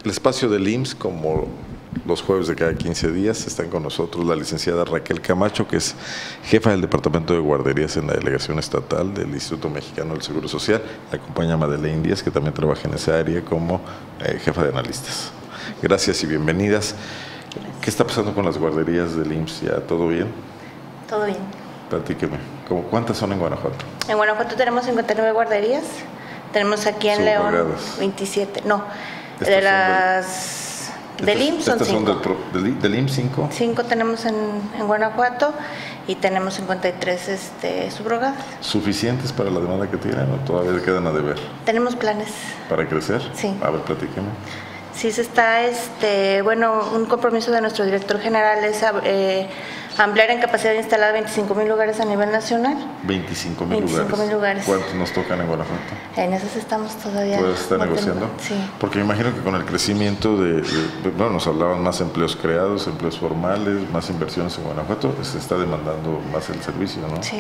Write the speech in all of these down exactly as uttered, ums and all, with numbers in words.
El espacio del I M S S, como los jueves de cada quince días, están con nosotros la licenciada Raquel Camacho, que es jefa del Departamento de Guarderías en la Delegación Estatal del Instituto Mexicano del Seguro Social. La acompaña Madeleine Díaz, que también trabaja en esa área como eh, jefa de analistas. Gracias y bienvenidas. Gracias. ¿Qué está pasando con las guarderías del I M S S? ¿Ya todo bien? Todo bien. Platíqueme. ¿Cuántas son en Guanajuato? En Guanajuato tenemos cincuenta y nueve guarderías. Tenemos aquí en León veintisiete. No, de las del I M S S son ¿Estas son del, del, del I M S S cinco? Cinco tenemos en, en Guanajuato y tenemos cincuenta y tres este, subrogadas. ¿Suficientes para la demanda que tienen o todavía quedan a deber? Tenemos planes. ¿Para crecer? Sí. A ver, platíqueme. Sí, se está, este, bueno, un compromiso de nuestro director general es eh, ampliar en capacidad instalada veinticinco mil lugares a nivel nacional. veinticinco mil lugares. lugares. ¿Cuántos nos tocan en Guanajuato? En esas estamos todavía. ¿Puedes estar negociando? Sí. Porque me imagino que con el crecimiento de, de, bueno, nos hablaban más empleos creados, empleos formales, más inversiones en Guanajuato, se está demandando más el servicio, ¿no? Sí.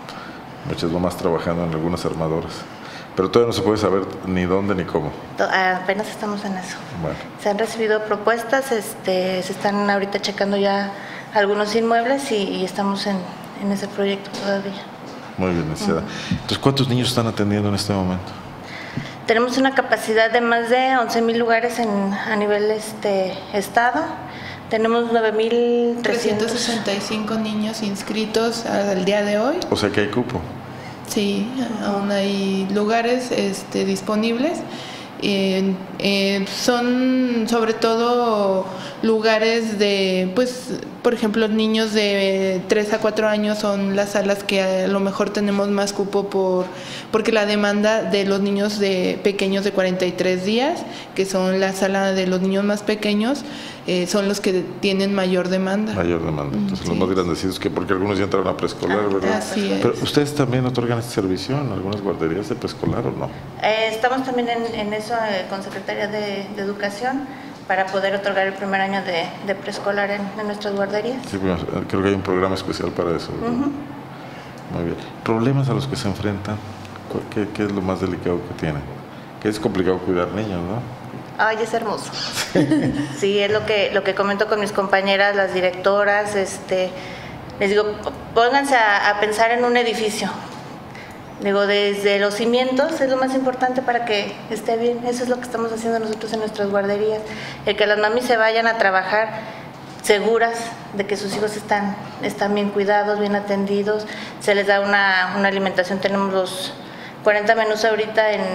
Muchas mamás trabajando en algunas armadoras. Pero todavía no se puede saber ni dónde ni cómo. Apenas estamos en eso. Bueno. Se han recibido propuestas, este, se están ahorita checando ya algunos inmuebles y, y estamos en, en ese proyecto todavía. Muy bien, licenciada. Uh-huh. Entonces, ¿cuántos niños están atendiendo en este momento? Tenemos una capacidad de más de once mil lugares en, a nivel este, estado. Tenemos nueve mil trescientos sesenta y cinco niños inscritos al día de hoy. O sea que hay cupo. Sí, aún hay lugares este, disponibles. Eh, eh, son sobre todo lugares de, pues, por ejemplo, niños de tres a cuatro años son las salas que a lo mejor tenemos más cupo por porque la demanda de los niños de pequeños de cuarenta y tres días, que son la sala de los niños más pequeños, eh, son los que tienen mayor demanda. Mayor demanda. Entonces, sí. Los más grandecidos, que porque algunos ya entraron a preescolar, ah, ¿verdad? Así es. Pero ¿ustedes también otorgan este servicio en algunas guarderías de preescolar o no? Eh, estamos también en, en eso eh, con Secretaría de, de Educación para poder otorgar el primer año de, de preescolar en, en nuestras guarderías. Sí, bueno, creo que hay un programa especial para eso. ¿verdad? Uh-huh. Muy bien. ¿Problemas a los que se enfrentan? ¿Qué, qué es lo más delicado que tienen? Que es complicado cuidar niños, ¿no? Ay, es hermoso. Sí, es lo que lo que comento con mis compañeras, las directoras. Este, les digo, pónganse a, a pensar en un edificio. Digo, desde los cimientos es lo más importante para que esté bien. Eso es lo que estamos haciendo nosotros en nuestras guarderías. El que las mamis se vayan a trabajar seguras de que sus hijos están, están bien cuidados, bien atendidos. Se les da una, una alimentación. Tenemos los cuarenta menús ahorita en,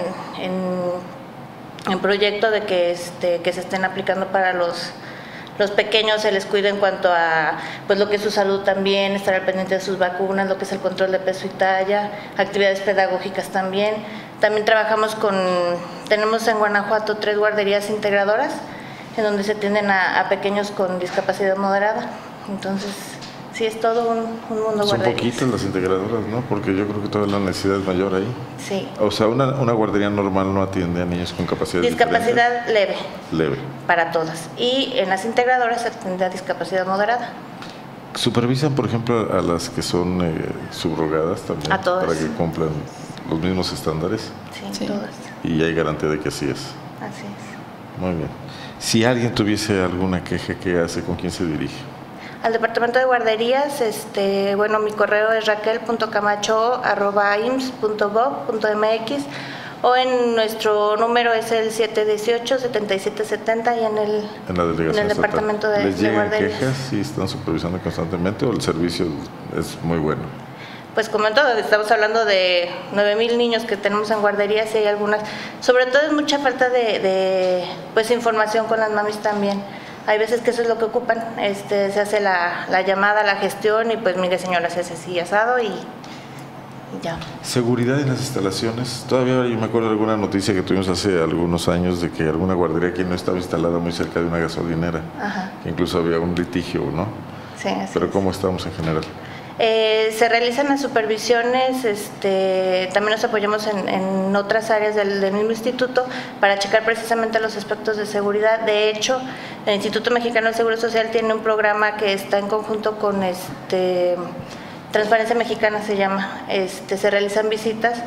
en, en proyecto de que, este, que se estén aplicando para los... los pequeños, se les cuida en cuanto a pues lo que es su salud también, estar al pendiente de sus vacunas, lo que es el control de peso y talla, actividades pedagógicas también. También trabajamos con, tenemos en Guanajuato tres guarderías integradoras en donde se atienden a, a pequeños con discapacidad moderada. Entonces, sí, es todo un, un mundo. Son poquitas las integradoras, ¿no? Porque yo creo que toda la necesidad es mayor ahí. Sí. O sea, una, una guardería normal no atiende a niños con capacidad Discapacidad leve. Leve. Para todas. Y en las integradoras se atiende a discapacidad moderada. ¿Supervisan, por ejemplo, a las que son eh, subrogadas también? A todas. Para que cumplan los mismos estándares. Sí, sí, todas. Y hay garantía de que así es. Así es. Muy bien. Si alguien tuviese alguna queja, ¿qué hace? ¿Con quién se dirige? Al departamento de guarderías, este, bueno, mi correo es raquel punto camacho arroba i m s s punto gov punto m x o en nuestro número es el siete uno ocho, siete siete siete cero y en el, en la delegación en el departamento de, ¿Les de llegan guarderías. quejas si están supervisando constantemente o el servicio es muy bueno? Pues como en todo, estamos hablando de nueve mil niños que tenemos en guarderías y hay algunas, sobre todo es mucha falta de, de pues información con las mamis también. Hay veces que eso es lo que ocupan, este, se hace la, la llamada, la gestión y pues mire señora, se hace así asado y, y ya. Seguridad en las instalaciones. Todavía yo me acuerdo de alguna noticia que tuvimos hace algunos años de que alguna guardería aquí no estaba instalada muy cerca de una gasolinera. Ajá. Que incluso había un litigio, ¿no? Sí, así Pero es. ¿cómo estamos en general? Eh, se realizan las supervisiones, este, también nos apoyamos en, en otras áreas del, del mismo instituto para checar precisamente los aspectos de seguridad. De hecho, el Instituto Mexicano del Seguro Social tiene un programa que está en conjunto con este, Transparencia Mexicana, se llama. Este, se realizan visitas,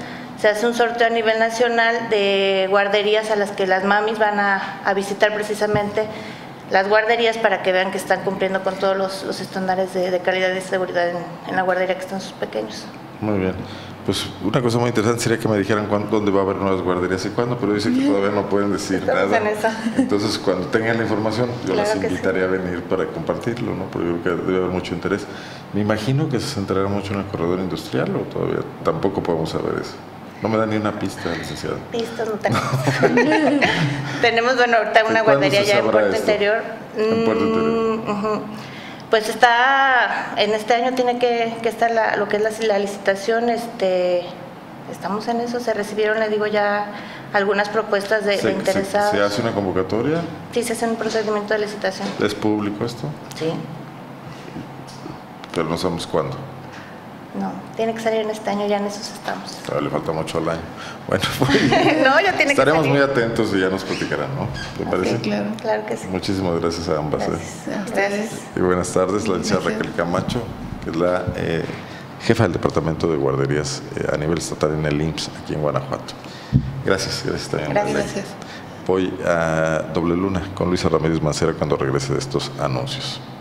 se hace un sorteo a nivel nacional de guarderías a las que las mamis van a, a visitar precisamente las guarderías para que vean que están cumpliendo con todos los, los estándares de, de calidad y seguridad en, en la guardería que están sus pequeños. Muy bien. Pues una cosa muy interesante sería que me dijeran cuándo, dónde va a haber nuevas guarderías y cuándo, pero dice que todavía no pueden decir Estamos nada. en eso. Entonces, cuando tengan la información, yo Claro las que invitaría sí. a venir para compartirlo, ¿no? Porque yo creo que debe haber mucho interés. Me imagino que se centrará mucho en el corredor industrial, o todavía tampoco podemos saber eso. No me da ni una pista, licenciada. Pistas no tenemos. Tenemos, bueno, ahorita una guardería ya en Puerto esto? Interior. En Puerto Interior. Mm, uh-huh. Pues está, en este año tiene que, que estar la, lo que es la, la licitación, este, estamos en eso, se recibieron, le digo, ya algunas propuestas de, ¿Se, de interesados. se, ¿Se hace una convocatoria? Sí, se hace un procedimiento de licitación. ¿Es público esto? Sí. Pero no sabemos cuándo. No, tiene que salir en este año, ya en esos estamos. Todavía le falta mucho al año. Bueno, pues, No, ya tiene que estaremos salir. muy atentos y ya nos platicarán, ¿no? ¿Te parece? Sí, claro. Claro que sí. Muchísimas gracias a ambas. ¿eh? Gracias. A ustedes. Gracias. Y buenas tardes, la licenciada Gracias. Raquel Camacho, que es la eh, jefa del Departamento de Guarderías eh, a nivel estatal en el I M S S, aquí en Guanajuato. Gracias, gracias también. Gracias. Gracias. Voy a Doble Luna con Luisa Ramírez Mancera cuando regrese de estos anuncios.